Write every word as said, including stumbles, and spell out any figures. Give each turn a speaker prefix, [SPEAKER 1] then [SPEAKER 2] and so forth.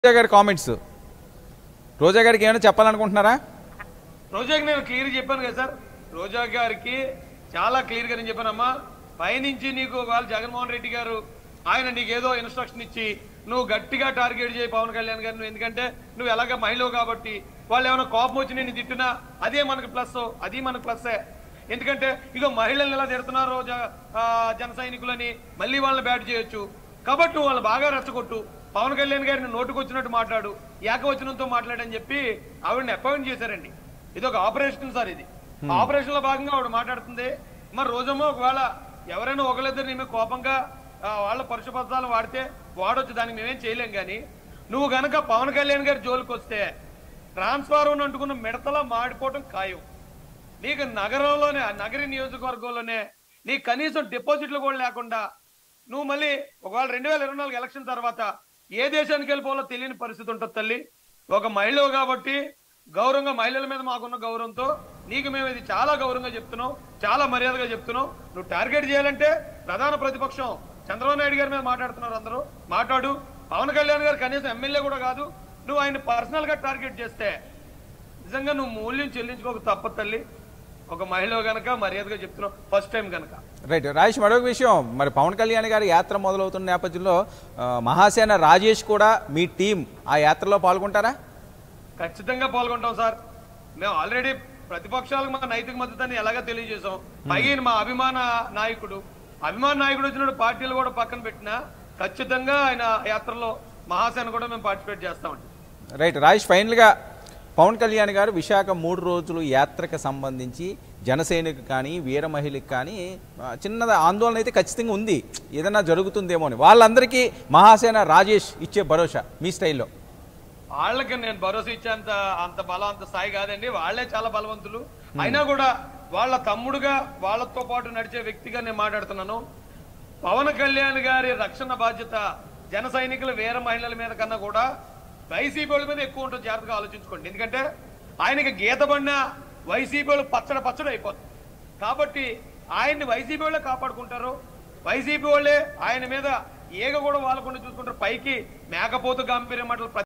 [SPEAKER 1] రోజా గారి కామెంట్స్ రోజా గారికి ఏమైనా చెప్పాలనుకుంటున్నారా?
[SPEAKER 2] రోజాకి నేను క్లియర్ చెప్పాను కదా సార్. రోజా గారికి చాలా క్లియర్ గా నేను చెప్పానమ్మా, పైనుంచి నీకు వాళ్ళు జగన్మోహన్ రెడ్డి గారు ఆయన నీకు ఏదో ఇన్స్ట్రక్షన్ ఇచ్చి నువ్వు గట్టిగా టార్గెట్ చేయి పవన్ కళ్యాణ్ గారిని, ఎందుకంటే నువ్వు ఎలాగ మహిళవు కాబట్టి వాళ్ళు ఏమైనా కోపం వచ్చి నేను తిట్టినా అదే మనకు ప్లస్, అది మనకు ప్లస్సే. ఎందుకంటే ఇక మహిళలు ఎలా తిడుతున్నారు జన సైనికులని మళ్ళీ వాళ్ళని బ్యాట్ చేయొచ్చు కాబట్టి నువ్వు వాళ్ళు బాగా రెచ్చగొట్టు, పవన్ కళ్యాణ్ గారిని నోటుకు వచ్చినట్టు మాట్లాడు, ఏకవచనంతో మాట్లాడని చెప్పి ఆవిడని అపాయింట్ చేశారండి. ఇది ఒక ఆపరేషన్ సార్. ఇది ఆపరేషన్ లో భాగంగా ఆవిడ మాట్లాడుతుంది. మరి రోజమ్మో ఒకవేళ ఎవరైనా ఒకళ్ళిద్దరు నీ మీద కోపంగా వాళ్ళ పరుష పదాలు వాడితే వాడొచ్చు, దానికి మేమేం చేయలేం. కానీ నువ్వు గనక పవన్ కళ్యాణ్ గారి జోలికి వస్తే ట్రాన్స్ఫార్మర్ అంటుకున్న మిడతలా మాడిపోవటం ఖాయం. నీకు నగరంలోనే నగరి నియోజకవర్గంలోనే నీ కనీసం డిపాజిట్లు కూడా లేకుండా నువ్వు మళ్ళీ ఒకవేళ రెండు వేల ఇరవై నాలుగు ఎలక్షన్ తర్వాత ఏ దేశానికి వెళ్ళిపోవాలో తెలియని పరిస్థితి ఉంటుంది తల్లి. ఒక మహిళ కాబట్టి గౌరవంగా మహిళల మీద మాకున్న గౌరవంతో నీకు మేము ఇది చాలా గౌరవంగా చెప్తున్నాం, చాలా మర్యాదగా చెప్తున్నాం. నువ్వు టార్గెట్ చేయాలంటే ప్రధాన ప్రతిపక్షం చంద్రబాబు నాయుడు గారి మీద మాట్లాడుతున్నారు అందరూ, మాట్లాడు. పవన్ కళ్యాణ్ గారు కనీసం ఎమ్మెల్యే కూడా కాదు, నువ్వు ఆయన పర్సనల్ గా టార్గెట్ చేస్తే నిజంగా నువ్వు మూల్యం చెల్లించుకోక తప్ప తల్లి. ఒక మహిళ గనక మర్యాదగా చెప్తున్నావు ఫస్ట్ టైం గనక.
[SPEAKER 1] రైట్ రాజేష్, మరొక విషయం, మరి పవన్ కళ్యాణ్ గారి యాత్ర మొదలవుతున్న నేపథ్యంలో మహాసేన రాజేష్ కూడా మీ టీం ఆ యాత్రలో పాల్గొంటారా?
[SPEAKER 2] ఖచ్చితంగా పాల్గొంటాం సార్. మేము ఆల్రెడీ ప్రతిపక్షాలకు మా నైతిక మద్దతుని ఎలాగా తెలియజేసాం. పైన మా అభిమాన నాయకుడు అభిమాన నాయకుడు వచ్చిన పార్టీలు కూడా పక్కన పెట్టినా ఖచ్చితంగా ఆయన యాత్రలో మహాసేన కూడా మేము పార్టిసిపేట్ చేస్తామండి.
[SPEAKER 1] రైట్ రాజేష్, ఫైనల్ గా పవన్ కళ్యాణ్ గారు విశాఖ మూడు రోజులు యాత్రకు సంబంధించి జనసేనకు కానీ వీర మహిళకి కానీ చిన్న ఆందోళన అయితే ఖచ్చితంగా ఉంది, ఏదైనా జరుగుతుందేమో అని. వాళ్ళందరికీ మహాసేన రాజేష్ ఇచ్చే భరోసా మీ స్టైల్లో?
[SPEAKER 2] వాళ్ళకి నేను భరోసా ఇచ్చేంత అంత బలం అంత స్థాయి కాదండి, వాళ్ళే చాలా బలవంతులు. అయినా కూడా వాళ్ళ తమ్ముడుగా వాళ్ళతో పాటు నడిచే వ్యక్తిగా నేను మాట్లాడుతున్నాను. పవన్ కళ్యాణ్ గారి రక్షణ బాధ్యత జన సైనికుల వీర మహిళల మీద కన్నా కూడా వైసీపీ వాళ్ళ మీద ఎక్కువ ఉంటుంది. జాగ్రత్తగా ఆలోచించుకోండి. ఎందుకంటే ఆయనకి గీత పడిన వైసీపీ వాళ్ళు పచ్చడి పచ్చడి అయిపోతుంది. కాబట్టి ఆయన్ని వైసీపీ వాళ్ళే కాపాడుకుంటారు. వైసీపీ వాళ్ళే ఆయన మీద ఏగ కూడా వాళ్ళకుండా చూసుకుంటారు. పైకి మేకపోతు గాంభీర్యం మాటలు